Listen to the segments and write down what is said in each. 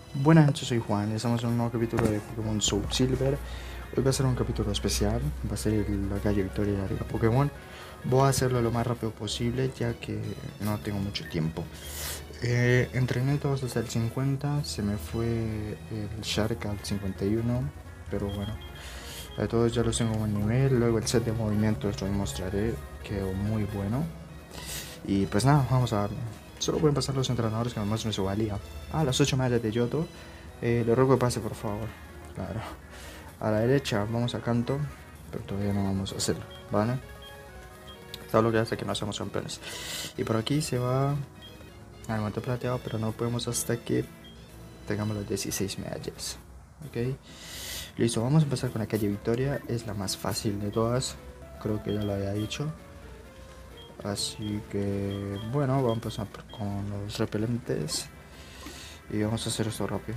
Buenas noches, soy Juan y estamos en un nuevo capítulo de Pokémon Soul Silver. Hoy va a ser un capítulo especial, va a ser la calle Victoria de la Liga Pokémon. Voy a hacerlo lo más rápido posible ya que no tengo mucho tiempo. Entrené todos hasta el 50, se me fue el Shark al 51, pero bueno, a todos ya los tengo a buen nivel. Luego el set de movimientos lo mostraré, quedó muy bueno. Y pues nada, vamos a darle. Solo pueden pasar los entrenadores que me muestren su valía. Las 8 medallas de Yoto. Le ruego que pase, por favor. Claro. A la derecha vamos a Canto, pero todavía no vamos a hacerlo, ¿vale? Solo que hasta que no hacemos campeones. Y por aquí se va al monte plateado, pero no podemos hasta que tengamos las 16 medallas. ¿Ok? Listo, vamos a empezar con la calle Victoria. Es la más fácil de todas. Creo que ya lo había dicho. Así que bueno, vamos a empezar con los repelentes y vamos a hacer esto rápido.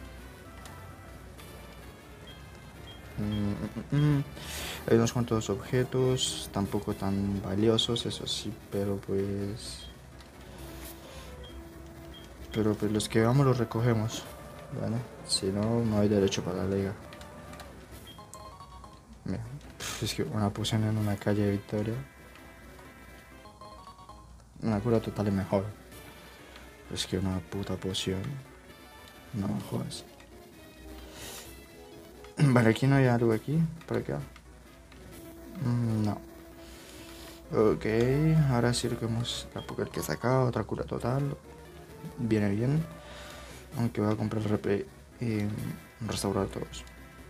Hay unos cuantos objetos, tampoco tan valiosos, eso sí, pero pues los que vamos los recogemos, ¿vale? Si no, no hay derecho para la liga. Mira, es que una poción en una calle de Victoria, una cura total es mejor. Es que una puta poción, no jodas. Vale, aquí no hay algo aquí, por acá. No. Ok, ahora sí recogemos la Poker que he sacado, otra cura total. Viene bien. Aunque voy a comprar replay y restaurar todos.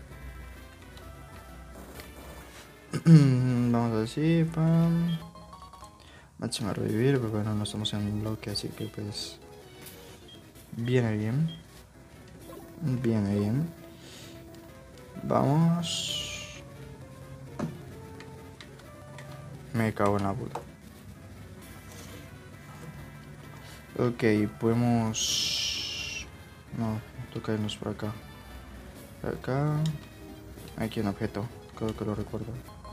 Vamos a decir, pam. Máxima revivir, pero bueno, no estamos en un bloque, así que pues viene bien. Viene bien. Vamos. Me cago en la puta. Ok, podemos... No, toca irnos por acá. Por acá. Aquí un objeto, creo que lo recuerdo.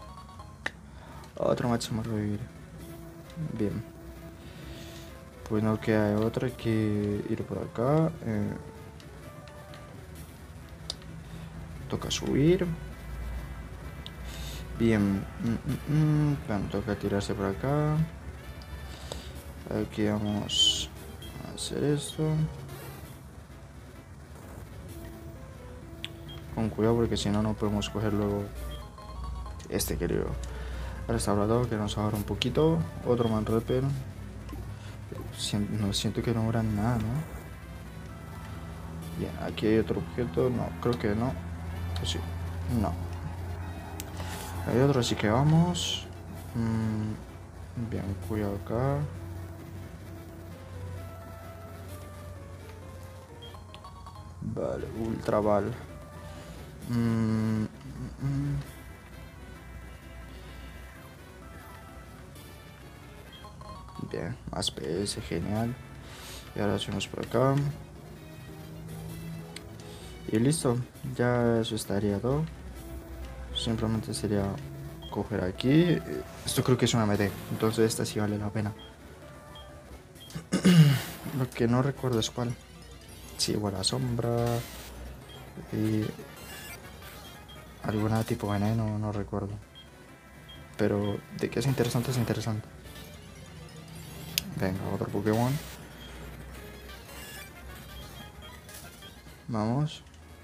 Otro máximo revivir. Bien. Pues no queda otra, hay que ir por acá. Toca subir. Bien. Bueno, toca tirarse por acá. Aquí vamos a hacer esto. Con cuidado porque si no, no podemos coger luego este querido restaurador que nos ahorra un poquito. Otro man repel. No siento que no ahorra nada, ¿no? Bien, aquí hay otro objeto. No, creo que no. Pues sí, no. Hay otro, así que vamos. Bien, cuidado acá. Vale, ultra bal. Bien, más PS, genial. Y ahora hacemos por acá. Y listo, ya eso estaría todo. Simplemente sería coger aquí. Esto creo que es una MD, entonces esta sí vale la pena. Lo que no recuerdo es cuál. Sí, buena sombra. Y alguna tipo veneno, no recuerdo. Pero de que es interesante, es interesante. Venga, otro Pokémon. Vamos.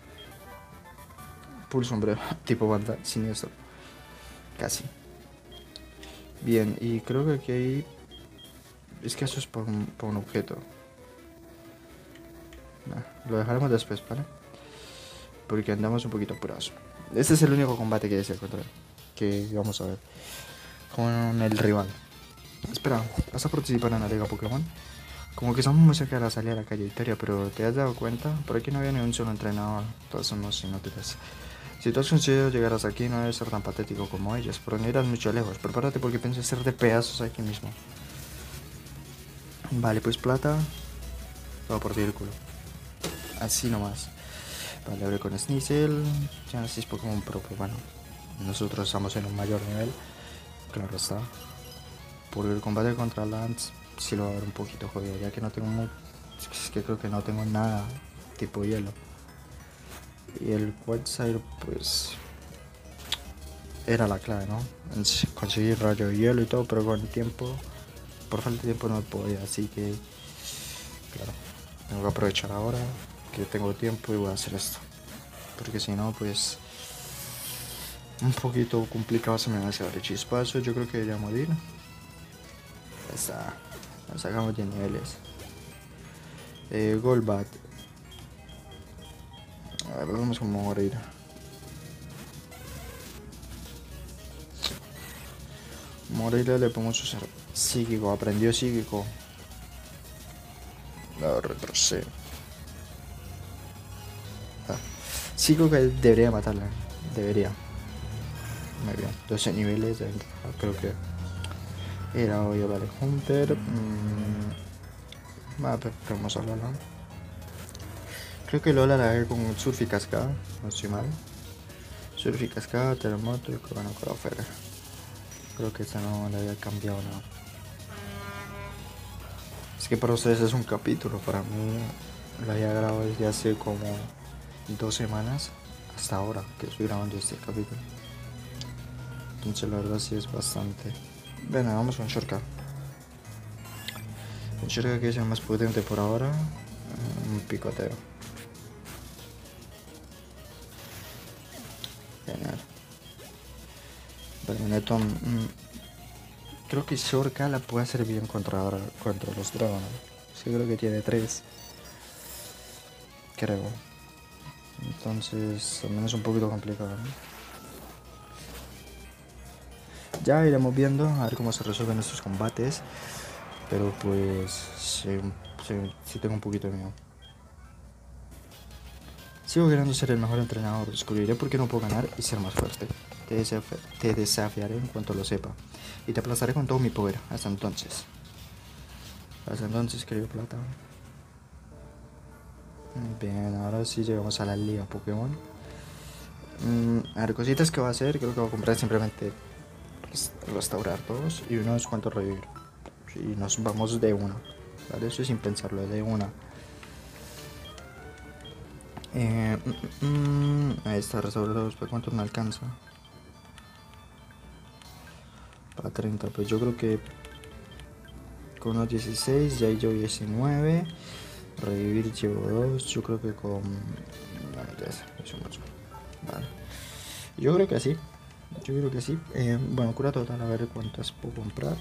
Pulso sombrero, tipo banda siniestro. Casi. Bien, y creo que aquí hay... Es que eso es por un objeto. Nah, lo dejaremos después, ¿vale? Porque andamos un poquito apurados. Este es el único combate que deseo contra él. Que vamos a ver. Con el rival. Espera, ¿vas a participar en la Liga Pokémon? Como que estamos muy cerca de la salida de la calle Victoria, pero ¿te has dado cuenta? Por aquí no había ni un solo entrenador. Todos somos inútiles. Si tú has conseguido llegar hasta aquí, no debes ser tan patético como ellos, pero no irás mucho lejos. Prepárate porque pienso hacer de pedazos aquí mismo. Vale, pues plata. Todo por ti el culo. Así nomás. Vale, hablé con Sneasel. Ya no sé si es Pokémon Pro, pero bueno. Nosotros estamos en un mayor nivel. Claro está. Porque el combate contra Lance sí lo va a ver un poquito jodido, ya que no tengo es que creo que no tengo nada tipo hielo. Y el Quagsire pues era la clave, ¿no? Conseguir rayo de hielo y todo, pero con el tiempo, por falta de tiempo no podía, así que claro, tengo que aprovechar ahora que tengo tiempo y voy a hacer esto, porque si no pues un poquito complicado se me va a hacer el chispazo. Yo creo que debería morir. Ya está, nos sacamos de niveles. Golbat, a ver, vamos a morir. Morelia le podemos usar psíquico, aprendió psíquico. No, retrocedo. Psíquico que debería matarla. Debería. Muy bien. 12 niveles de ventaja. Creo que era obvio. Vale. Hunter. Vamos a Lola. Creo que Lola la hago con Surf y Cascada. No estoy mal. Surf y Cascada, Terremoto y Corona Corofera. Creo que esta no la había cambiado nada. Es que para ustedes es un capítulo, para mí lo había grabado desde hace como 2 semanas hasta ahora que estoy grabando este capítulo. Entonces la verdad sí es bastante. Bueno, vamos con Shorka. Un Shorka que es el más potente por ahora. Un picoteo. Genial. Magneton. Creo que Shorka la puede hacer bien contra los dragones. Sí, creo que tiene 3. Creo. Entonces, al menos un poquito complicado, ¿no? Ya iremos viendo a ver cómo se resuelven estos combates. Pero pues sí tengo un poquito de miedo. Sigo queriendo ser el mejor entrenador. Descubriré por qué no puedo ganar y ser más fuerte. Te desafiaré en cuanto lo sepa. Y te aplastaré con todo mi poder. Hasta entonces. Hasta entonces, querido Plata. Bien, ahora sí llegamos a la liga Pokémon. A ver, cositas que va a hacer. Creo que voy a comprar simplemente restaurar todos y unos cuantos revivir. Y nos vamos de una. ¿Vale? Eso sin pensarlo, de una. Ahí está, restaurar todos. ¿Para cuánto me alcanza? Para 30, pues yo creo que con unos 16, ya llevo 19. Revivir llevo 2. Yo creo que con. Bueno, ya es mucho. Vale. Yo creo que sí. Bueno, cura total, a ver cuántas puedo comprar.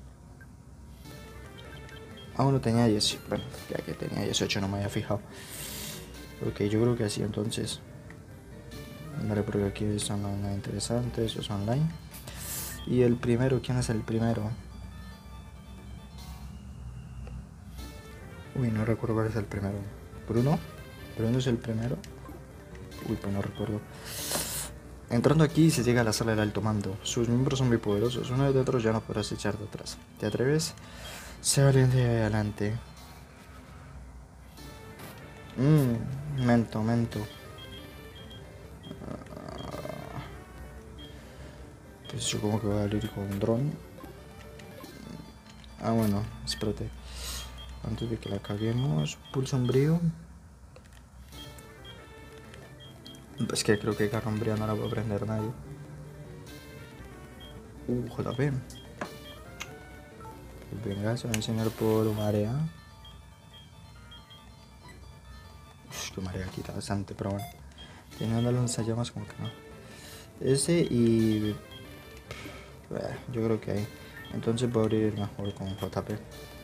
Aún no tenía 10. Bueno, ya que tenía 18 no me había fijado. Ok, yo creo que así entonces. Vale, porque aquí son nada interesantes, eso es online. Y el primero, ¿quién es el primero? Uy, no recuerdo cuál es el primero. ¿Bruno? ¿Bruno es el primero? Uy, pues no recuerdo. Entrando aquí se llega a la sala del alto mando. Sus miembros son muy poderosos. Uno de otros ya no podrás echar de atrás. ¿Te atreves? Sé valiente y adelante. Mento. Pues yo como que voy a abrir con un dron. Ah, bueno, espérate. Antes de que la caguemos, pulso umbrío. Es que creo que garra umbría no la puede prender nadie. JP. Venga, se va a enseñar por marea. Que marea quita bastante, pero bueno. Tiene una lanzallamas como que no. Ese y. Yo creo que hay. Entonces voy a abrir mejor con JP.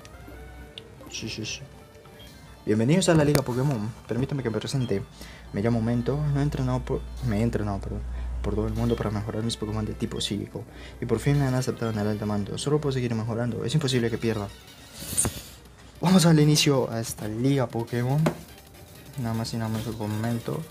Sí. Bienvenidos a la Liga Pokémon. Permítame que me presente. Me llamo Mento. Me he entrenado por todo el mundo para mejorar mis Pokémon de tipo psíquico. Y por fin me han aceptado en el alto mando. Solo puedo seguir mejorando. Es imposible que pierda. Vamos al inicio a esta Liga Pokémon. Nada más y nada menos con Mento.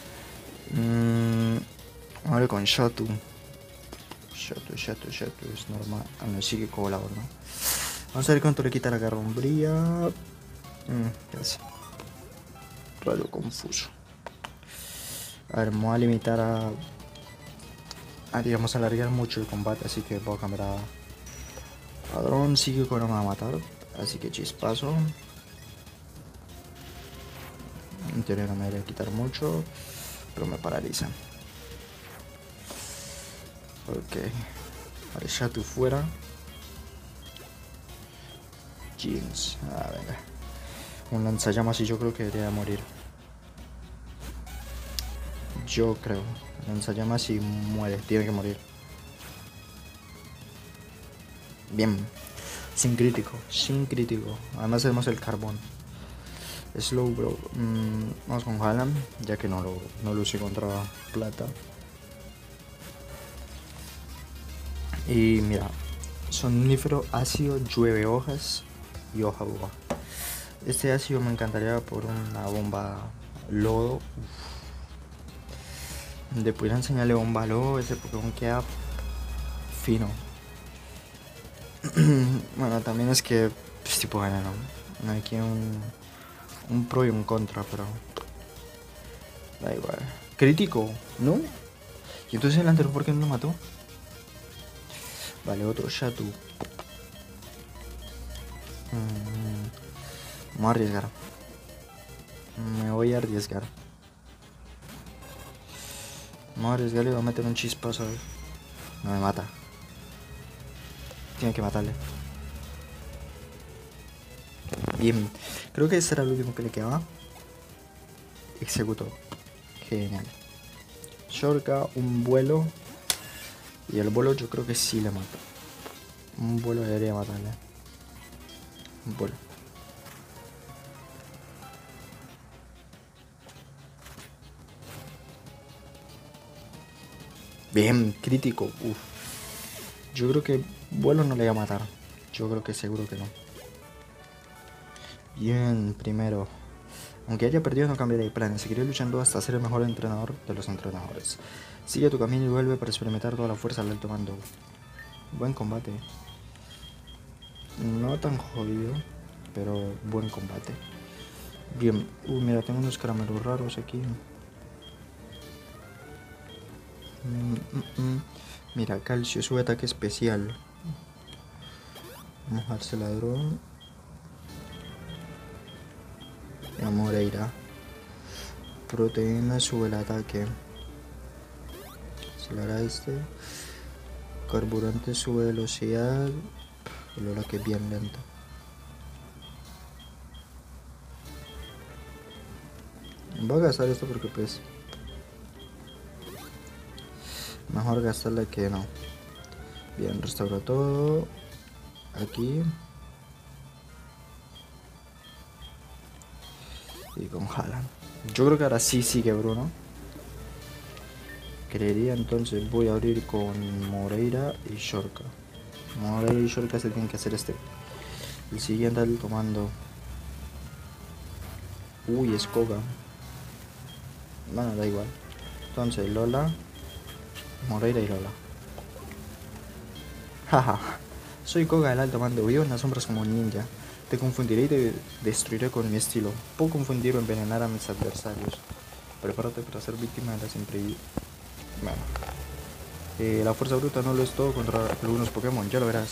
Ahora con Shatu. Shatu es normal. No, es psíquico volador, ¿no? Vamos a ver cuánto le quita la garra umbría. Casi. Rayo confuso. A ver, me voy a limitar a digamos alargar mucho el combate, así que voy a cambiar a dron. Psíquico no me va a matar, así que chispazo. En teoría no me debería quitar mucho, pero me paralizan. Ok. Vale, Shatu fuera. Jeans. Ah, venga. Un lanzallamas y yo creo que debería morir. Yo creo. Lanzallamas y muere. Tiene que morir. Bien. Sin crítico. Sin crítico. Además tenemos el carbón. Slow bro. Vamos con Haaland. Ya que no lo usé contra plata. Y mira. Sonífero ácido, llueve hojas y hoja uva. Este ácido me encantaría por una bomba lodo. De poder enseñarle bomba lodo, ese Pokémon queda fino. Bueno, también es que es tipo veneno. No hay aquí un pro y un contra, pero da igual. Crítico, ¿no? ¿Y entonces el anterior por qué no lo mató? Vale, otro Shatu. Me voy a arriesgar. Me voy a arriesgar. Me voy a arriesgar y voy a meter un chispazo. No me mata. Tiene que matarle. Bien. Creo que ese era el último que le quedaba. Executó. Genial. Shorka, un vuelo. Y el vuelo yo creo que sí le mata. Un vuelo debería matarle. Un vuelo. Bien, crítico. Uf. Yo creo que vuelo no le va a matar. Yo creo que seguro que no. Bien, primero. Aunque haya perdido no cambiaré de planes. Seguiré luchando hasta ser el mejor entrenador de los entrenadores. Sigue tu camino y vuelve para experimentar toda la fuerza del alto mando. Buen combate. No tan jodido, pero buen combate. Bien. Mira, tengo unos caramelos raros aquí. Mira, calcio, sube ataque especial. Mojarse ladrón. La Moreira. Proteína, sube el ataque. Se lo hará este. Carburante, sube velocidad. El hora que es bien lento. Voy a gastar esto porque pues mejor gastarla que no. Bien, restaura todo. Aquí. Y con Haaland. Yo creo que ahora sí sigue Bruno. Creería, entonces voy a abrir con Moreira y Shorka. Moreira y Shorka se tienen que hacer este. El siguiente al tomando. Uy, es Koga. Bueno, da igual. Entonces Lola, Moreira y Lola. Jaja. Soy Koga del alto mando. Vivo en las sombras como un ninja. Te confundiré y te destruiré con mi estilo. Puedo confundir o envenenar a mis adversarios. Prepárate para ser víctima de las imprevistas. Bueno. La fuerza bruta no lo es todo contra algunos Pokémon, ya lo verás.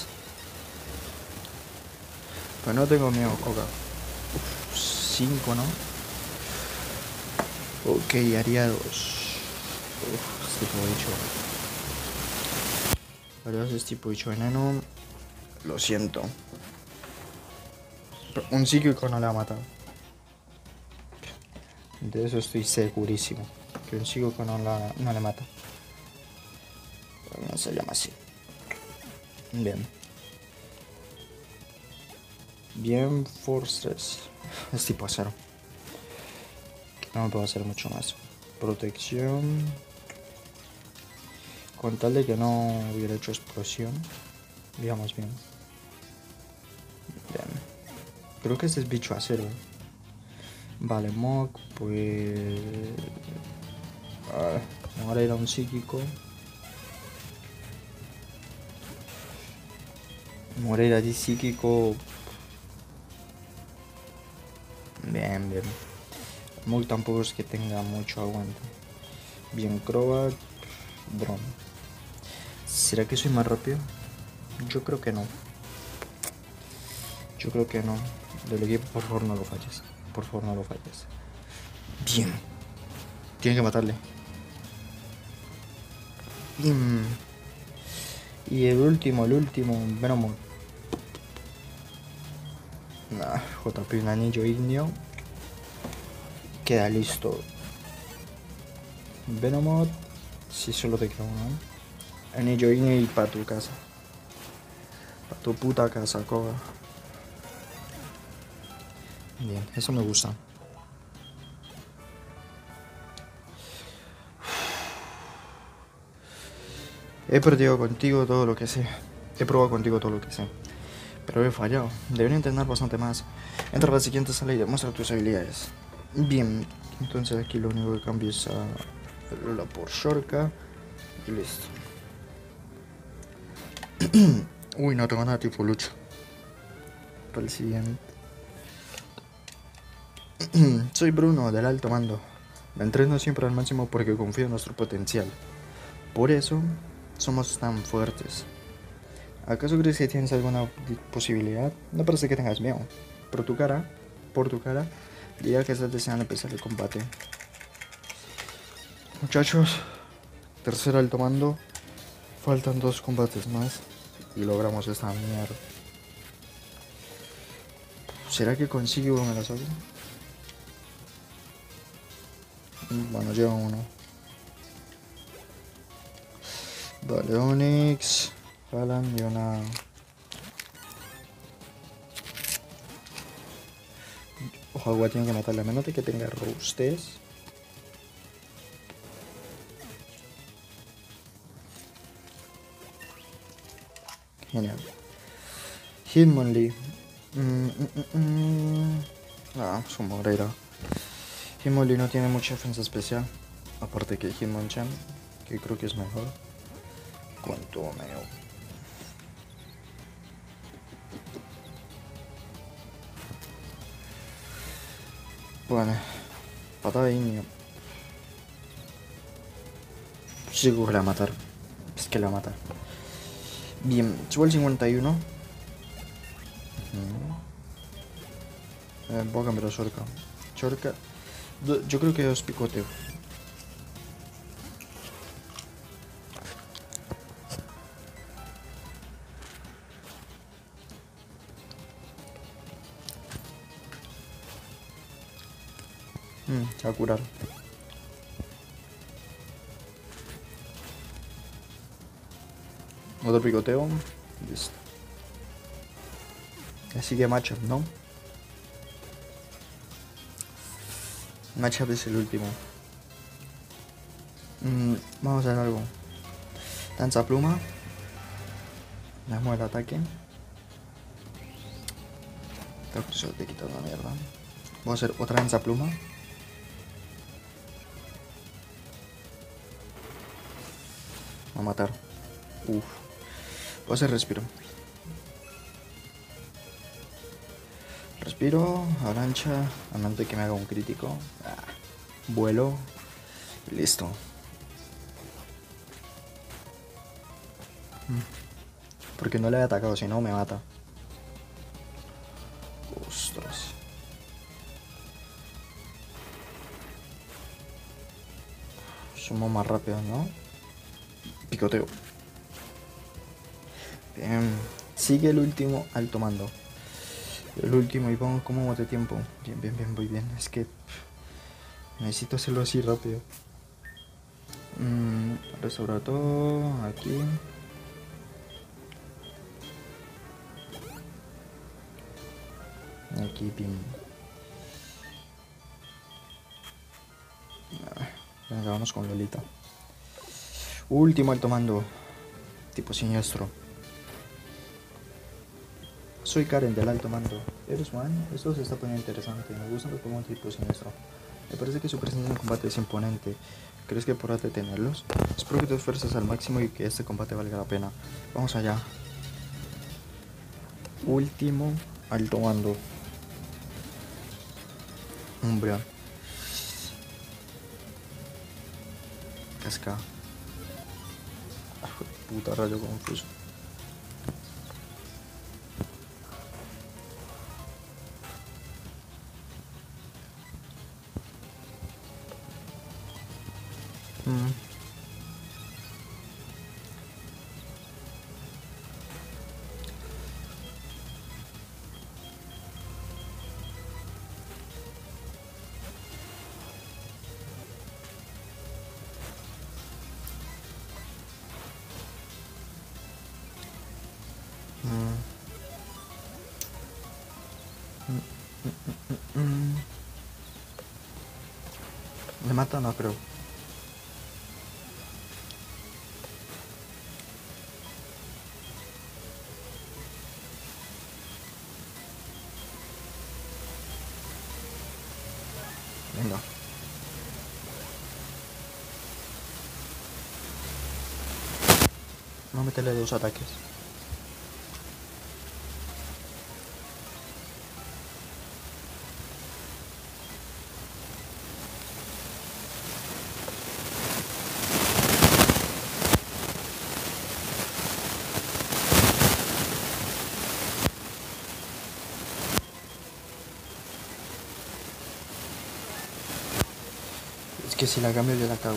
Pero no tengo miedo, Koga. 5, ¿no? Ok, aliados. Es tipo bicho. Aliados es tipo bicho veneno. Lo siento. Un psíquico no le va a matar. De eso estoy segurísimo. Que un psíquico no le mata. No se llama así. Bien. Bien, Forces. Es tipo acero. No me puedo hacer mucho más. Protección. Con tal de que no hubiera hecho explosión. Digamos bien. Bien. Creo que este es bicho acero. Vale, Mok, pues... ahora era un psíquico. Moreira de psíquico. Bien, bien. Mok tampoco es que tenga mucho aguante. Bien, Crobat. Drone. ¿Será que soy más rápido? Yo creo que no. Yo creo que no. Del equipo, por favor, no lo falles. Por favor, no lo falles. Bien. Tiene que matarle. Y el último, Venomon. JP, un anillo ignio. Queda listo. Venomod. Si solo te queda uno, ¿eh? Anillo ignio y pa' tu casa. Pa' tu puta casa, Koga. Bien, eso me gusta. He perdido contigo todo lo que sé. He probado contigo todo lo que sé. Pero he fallado. Debería entrenar bastante más. Entra a la siguiente sala y demuestra tus habilidades. Bien, entonces aquí lo único que cambio es a Lola por Shorka. Y listo. Uy, no tengo nada tipo lucha. Para el siguiente. Soy Bruno, del alto mando. Me entreno siempre al máximo porque confío en nuestro potencial. Por eso somos tan fuertes. ¿Acaso crees que tienes alguna posibilidad? No parece que tengas miedo. Por tu cara, diría que estás deseando empezar el combate. Muchachos, tercer alto mando. Faltan 2 combates más y logramos esta mierda. ¿Será que consigo me la saco? Bueno, lleva uno. Vale, Onix, Alan y una... Ojo, agua tiene que matarle, a menos de que tenga robustez. Genial. Hitmonlee. Su Moreira. Hitmonlee no tiene mucha defensa especial. Aparte que Hitmonchan, que creo que es mejor. Cuánto meo. Bueno, patada de niño. Sigo que la va a matar. Es que la va a matar. Bien, subo el 51. Voy a cambiar a Shorka. Shorka. Yo creo que os picoteo. Se va a curar. Otro picoteo. Listo. Así que matchup, ¿no? Matchup es el último. Vamos a hacer algo. Danza pluma. Damos el ataque. Creo que se te quita la mierda. Voy a hacer otra danza pluma. Va a matar. Voy a hacer respiro. Respiro, avalancha, antes de que me haga un crítico. Vuelo. Y listo. Porque no le he atacado, si no me mata. Ostras. Somos más rápidos, ¿no? Picoteo. Bien. Sigue el último alto mando. El último, y pongo como de tiempo. Bien, voy bien. Es que necesito hacerlo así rápido. Restaurar todo. Aquí. Aquí, bien. Venga, vamos con Lolita. Último alto mando. Tipo siniestro. Soy Karen del alto mando. ¿Eres Juan? Esto se está poniendo interesante. Me gustan los Pokémon tipo siniestro. Me parece que su presencia en el combate es imponente. ¿Crees que podrás detenerlos? Espero que te esfuerces al máximo y que este combate valga la pena. Vamos allá. Último alto mando. Umbreon. Casca. Puta, rayo confuso. ¿Le mata? No creo. Venga. Vamos a meterle 2 ataques. Es que si la cambio yo la cago.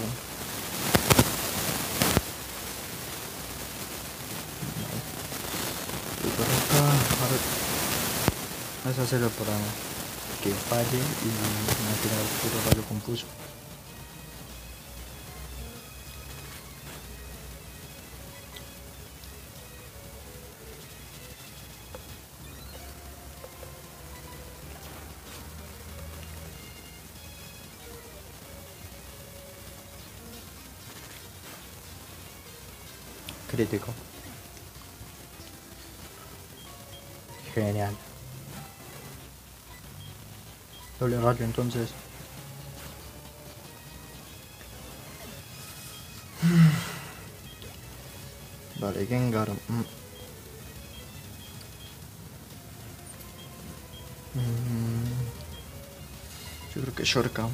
Y por acá, ahora vas a hacerlo para que falle y me va a tirar el puro rayo confuso. Crítico. Genial. Doble rayo entonces. Vale, Gengar. Yo creo que Shorka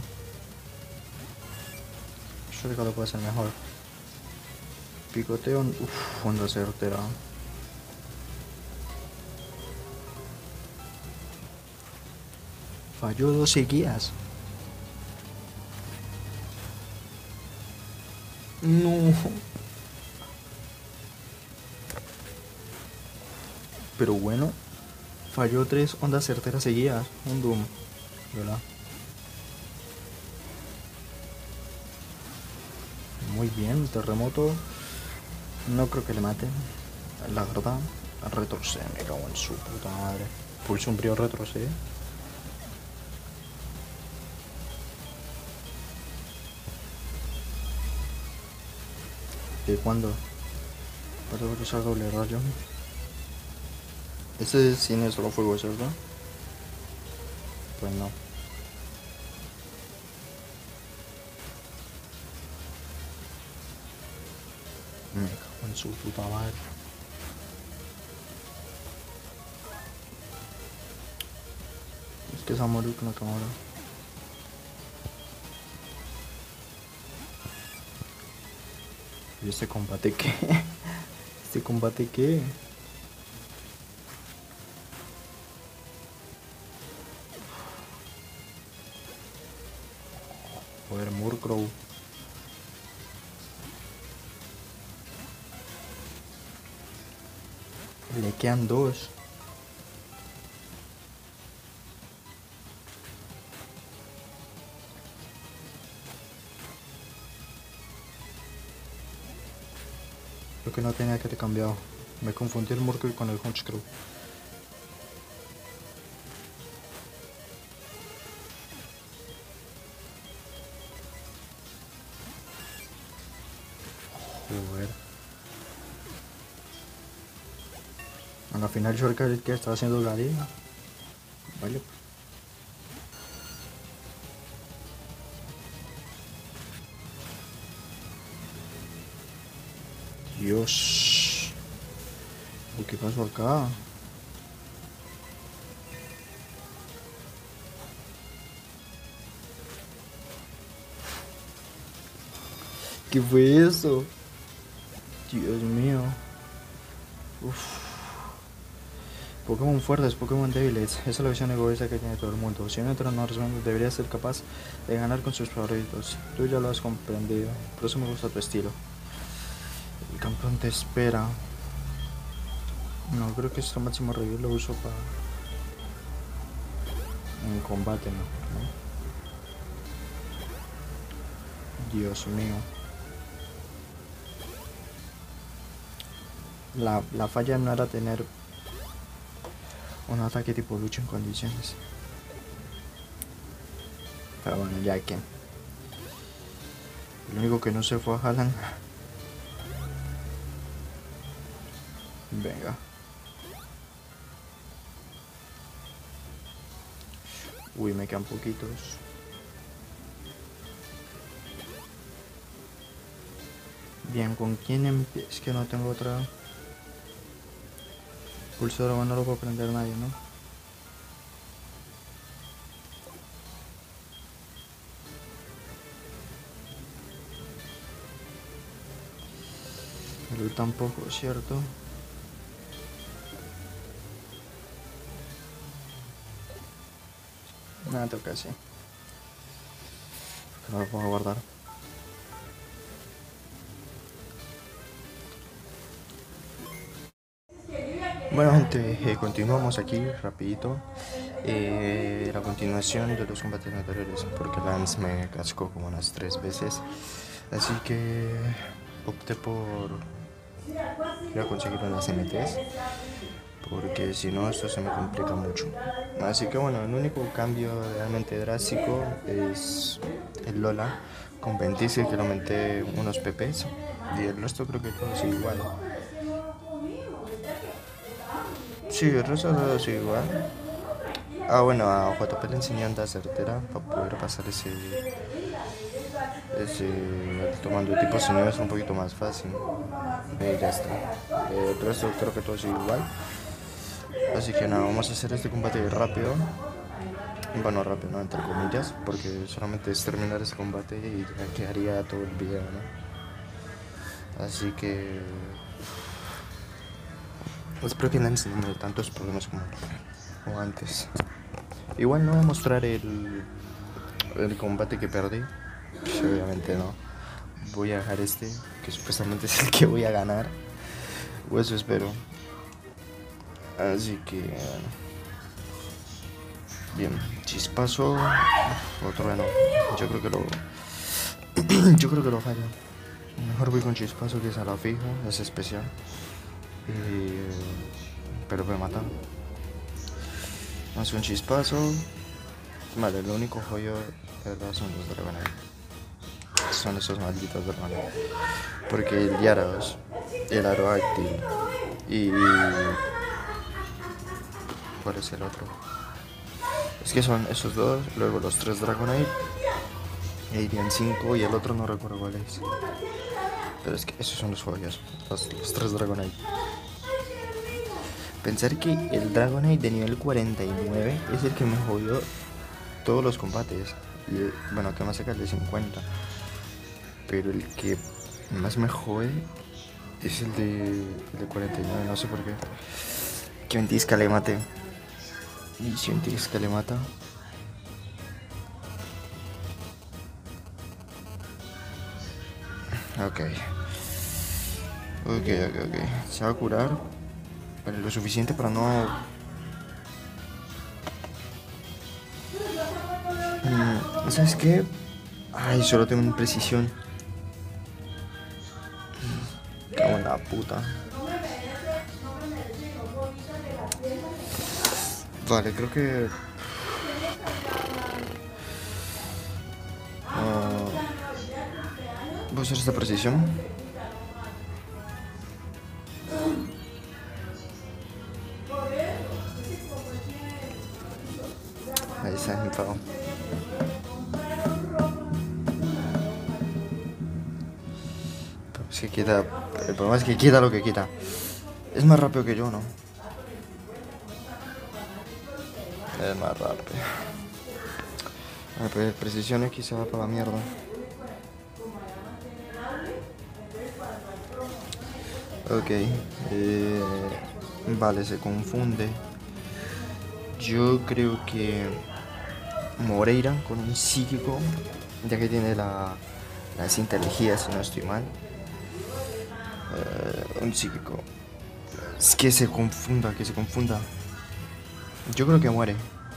lo puede hacer mejor. Picoteo. Onda certera. Falló 2 seguidas. No. Pero bueno. Falló 3 ondas certeras seguidas. Un Doom. ¿Verdad? Muy bien, terremoto. No creo que le mate. La verdad. Retrocede, me cago en su puta madre. Pulso un brío retrocede. ¿De cuándo? Para usar doble rayo. Este cine es solo fuego, ¿cierto? Pues no. Me cago en su puta madre. Es que se va a morir con la cámara. ¿Y este combate qué? ¿Este combate qué? Joder, Murkrow. Le quedan 2. Creo que no tenía que te cambiado. Me confundí el Murkrow con el Honchkrow. Joder. A la final Shorka es el que está haciendo la liga. Vale. Dios. ¿Qué pasó acá? ¿Qué fue eso? Dios mío. Uf. Pokémon fuertes, Pokémon débiles. Esa es la visión egoísta que tiene todo el mundo. Si un entrenador debería ser capaz de ganar con sus favoritos. Tú ya lo has comprendido. Por eso me gusta tu estilo. El campeón te espera. No, creo que este máximo review lo uso para... en combate, ¿no? Dios mío. La falla no era tener un ataque tipo lucha en condiciones. Pero bueno, ya que... Lo único que no se fue a Haaland. Venga. Uy, me quedan poquitos. Bien, ¿con quién empiezo? Es que no tengo otra. Pulsor no lo puedo prender nadie, ¿no? Él tampoco, ¿cierto? Nada, tengo que hacer. No lo puedo guardar. Bueno gente, continuamos aquí rapidito. La continuación de los combates anteriores, porque Lance me cascó como unas 3 veces. Así que opté por ir a conseguir unas MTs, porque si no esto se me complica mucho. Así que bueno, el único cambio realmente drástico es el Lola con Ventisca, que lo aumenté unos PPs, y el resto creo que todo es igual. Sí, el resto todo es igual. Ah, bueno, a JP le enseñé a andar certera para poder pasar ese tomando tipo sonido es un poquito más fácil. Ya está. El resto creo que todo es igual. Así que nada, vamos a hacer este combate rápido. Bueno, rápido, ¿no? Entre comillas, porque solamente es terminar ese combate y ya quedaría todo el video, ¿no? Así que espero que no han tenido tantos problemas como antes. Igual no voy a mostrar el combate que perdí. Pues obviamente no. Voy a dejar este, que supuestamente es el que voy a ganar. O eso espero. Así que bien, chispazo. Otro no. Yo creo que lo yo creo que lo falla. Mejor voy con chispazo, que es a la fijo, es especial. Pero me matan. Vamos con chispazo. Vale, lo único joyo de verdad son los Dragonite. Son esos malditos Dragonite. Porque el Gyarados, el Aeroactil y ¿cuál es el otro? Es que son esos dos, luego los 3 Dragonite, e irían 5 y el otro no recuerdo cuál es. Pero es que esos son los joyas, los 3 Dragonite. Pensar que el Dragonite de nivel 49 es el que me jodió todos los combates. Y, bueno, que más saca el de 50. Pero el que más me jode es el de 49, no sé por qué. Que Ventisca le mate. Y si Ventisca le mata. Ok. Se va a curar. Pero lo suficiente para no... ¿Sabes qué? Ay, solo tengo una precisión. Cago en la puta. Vale, creo que... voy a hacer esta precisión. Ahí se ha entrado. Es que quita... El problema es que quita lo que quita. Es más rápido que yo, ¿no? Es más rápido. Pues precisión X se va para la mierda. Ok. Vale, se confunde. Yo creo que Moreira con un psíquico, ya que tiene las inteligencias, si no estoy mal. Un psíquico. Es que se confunda, Yo creo que muere.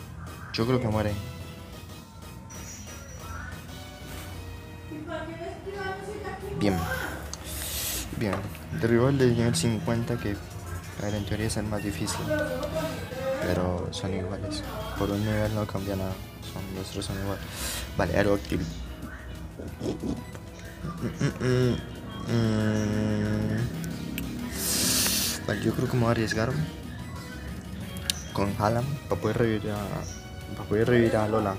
Bien. Derribó el de nivel 50, que en teoría es el más difícil. Pero son iguales. Por un nivel no cambia nada. Los tres son iguales. Vale, Aeroactil. Vale, yo creo que me voy a arriesgar con Haaland para poder revivir a Lola.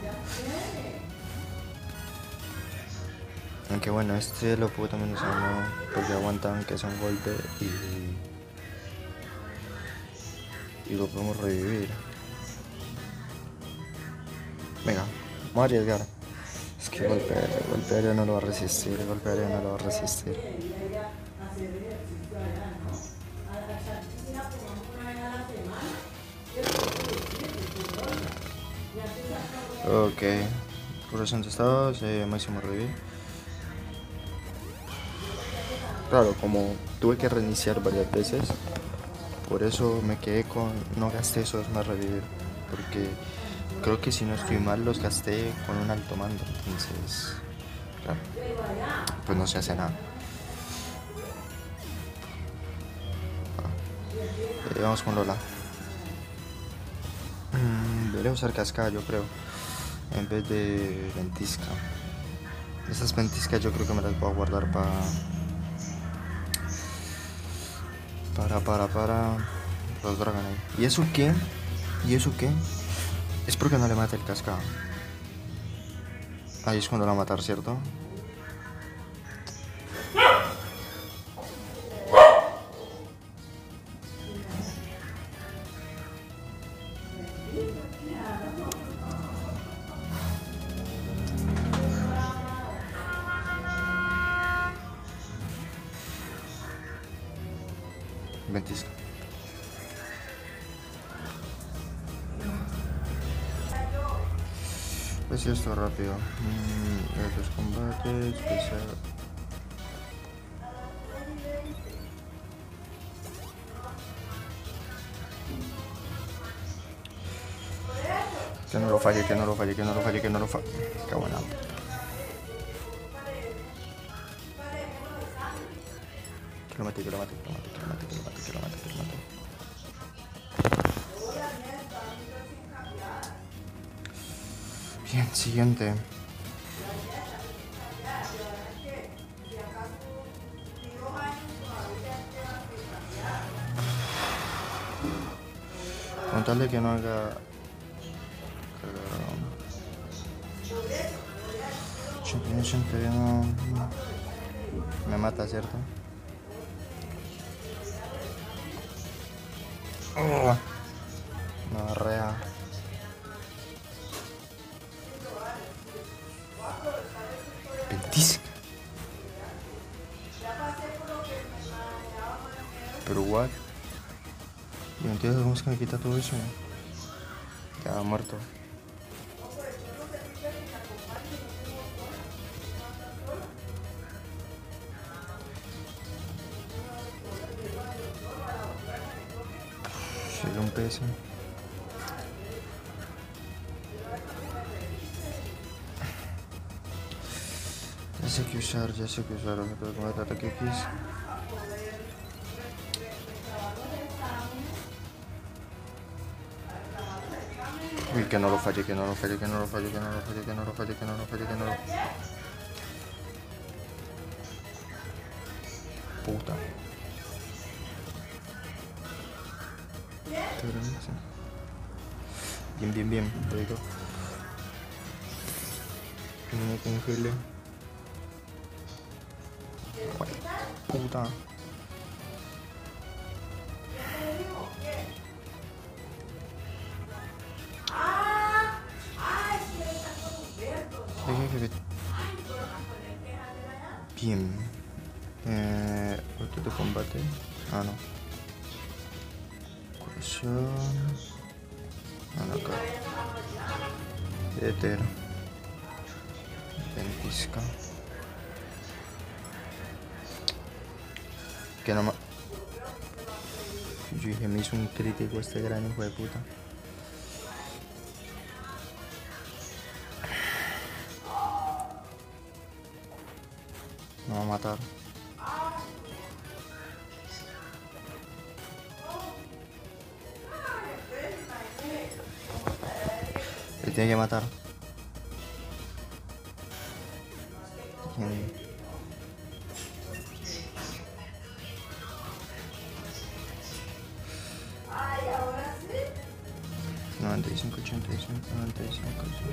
Aunque bueno, este lo puedo también usar, ¿no? Porque aguantan que es un golpe y lo podemos revivir. Venga, vamos a arriesgar. Es que golpe aéreo no lo va a resistir, golpe aéreo no lo va a resistir. Ok, corazón de estados, máximo revivir. Claro, como tuve que reiniciar varias veces, por eso me quedé con, no gasté esos más revivir, porque creo que si no estoy mal los gasté con un alto mando, entonces, claro, pues no se hace nada. Vamos con Lola. Debería usar cascada, yo creo, en vez de ventisca. Esas ventiscas yo creo que me las voy a guardar para los Dragonite. ¿Y eso qué? ¿Y eso qué? Es porque no le mata el cascada. Ahí es cuando la va a matar, ¿cierto? Ventisca. Pues esto rápido. Los combates, especial. Que no lo falle, que no lo falle, que no lo falle, que no lo falle. Qué buena. Que lo mate, que lo mate, que lo mate, que lo mate, que lo mate, que lo mate, que lo mate. Bien, siguiente. Con tal de que no haga 81 me mata, ¿cierto? Oh, una barrea. Ventisca. Pero what? Yo no entiendo cómo es que me quita todo eso. Ya muerto. Llega un PS. Ya sé que usar, objeto de combate, ataque X. Uy, que no lo falle, que no lo falle, que no lo falle, que no lo falle, que no lo falle, que no lo falle, que no lo... Puta. Bien, bien, bien, rico. No me congele. Puta. Bien. Otro de combate. Ah, no. Curación. Ah, no, acá. Éter. Ventisca. Que no me... Yo dije, me hizo un crítico este gran hijo de puta. Me va a matar. Le tiene que matar. Bien. 85, 85, 95.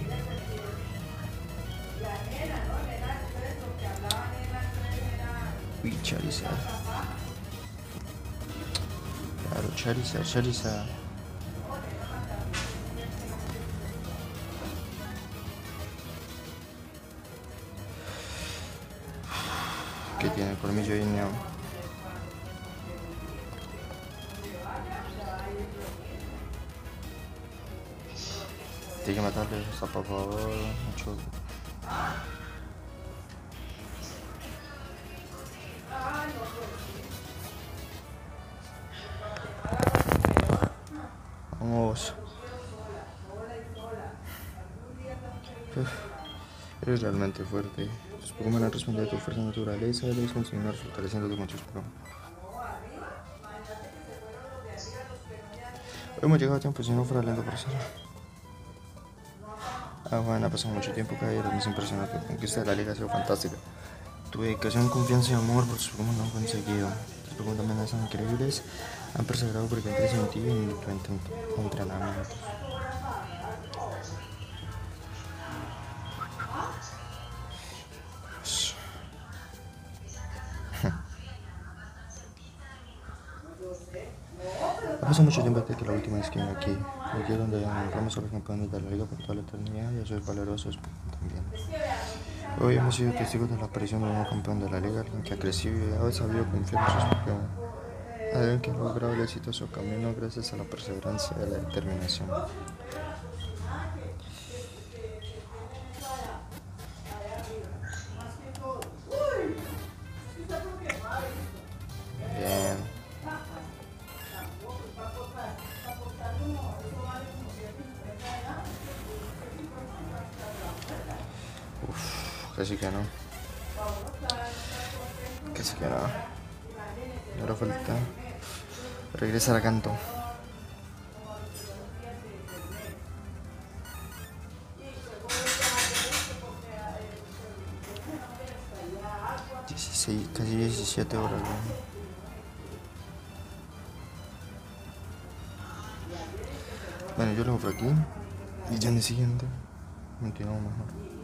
Uy, Charizard. Claro, Charizard. Que tiene el colmillo igneo. Tiene que matarle a por favor. Mucho. Vamos. Eres realmente fuerte. Tus Pokémon han respondido a tu fuerza naturaleza. Debes continuar fortaleciéndote con tus Pokémon. Hoy hemos llegado a tiempo, si no fuera lento por hacerlo. Bueno, ha pasado mucho tiempo, caballero. Me impresionó. Tu conquista de la liga ha sido fantástica. Tu dedicación, confianza y amor por tus Pokémon lo han conseguido. Tus Pokémon también son increíbles. Han perseverado porque crees en ti y en tu entrenamiento. Ha pasado mucho tiempo desde que la última vez que vine aquí. Aquí es donde honramos a los campeones de la liga por toda la eternidad y a sus valerosos también. Hoy hemos sido testigos de la aparición de un nuevo campeón de la liga, alguien que ha crecido y ha sabido confiar en sus Pokémon. Alguien que ha logrado el exitoso camino gracias a la perseverancia y a la determinación. Bien. Casi que no. Casi que no. Ahora falta regresar a Canto. 16, casi 17 horas. Bueno, yo lo hago por aquí. Y ya en el siguiente continuamos mejor.